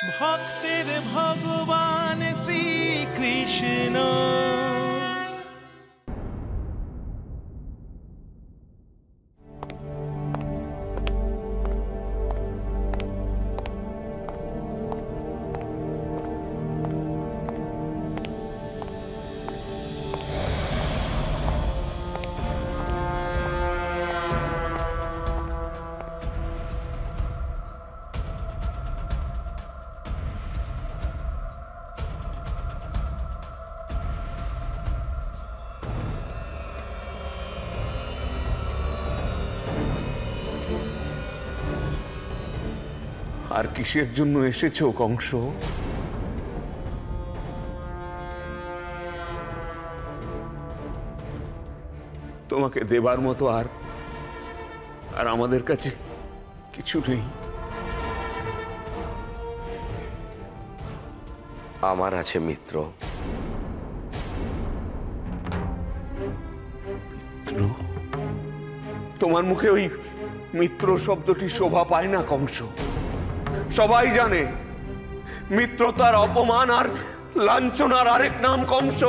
भक्तर भगवान श्री कृष्ण। আর কিসের জন্য এসেছো কংস? তোমাকে দেবার মতো আর আমাদের কাছে কিছু নেই। আমার আছে মিত্র। তোমার মুখে ওই মিত্র শব্দটি শোভা পায় না কংস। সবাই জানে মিত্রতার অপমান আর লাঞ্ছনার আরেক নাম কংস।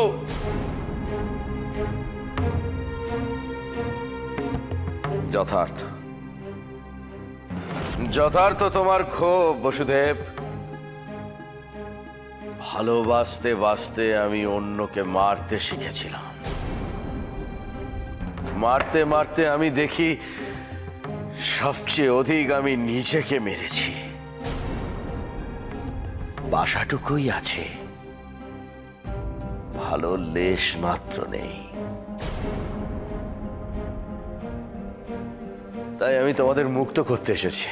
যথার্থ যথার্থ তোমার ক্ষোভ বসুদেব। ভালোবাসতে বাসতে আমি অন্যকে মারতে শিখেছিলাম। মারতে মারতে আমি দেখি সবচেয়ে অধিক আমি নিজেকে মেরেছি। বাসাটুকুই আছে, ভালো লেশ মাত্র নেই। তাই আমি তোমাদের মুক্ত করতে এসেছি।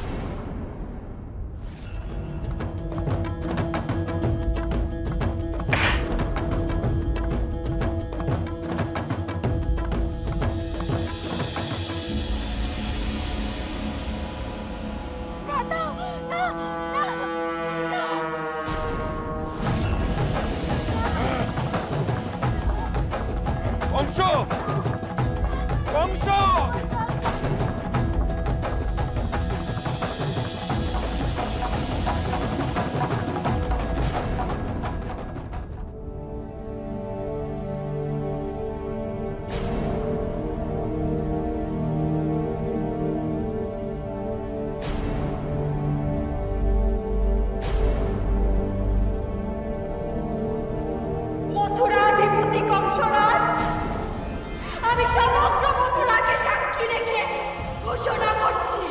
মথুরাধিপতি কংসরাজ, আমি সমগ্র মথুরাকে সাক্ষী রেখে ঘোষণা করছি,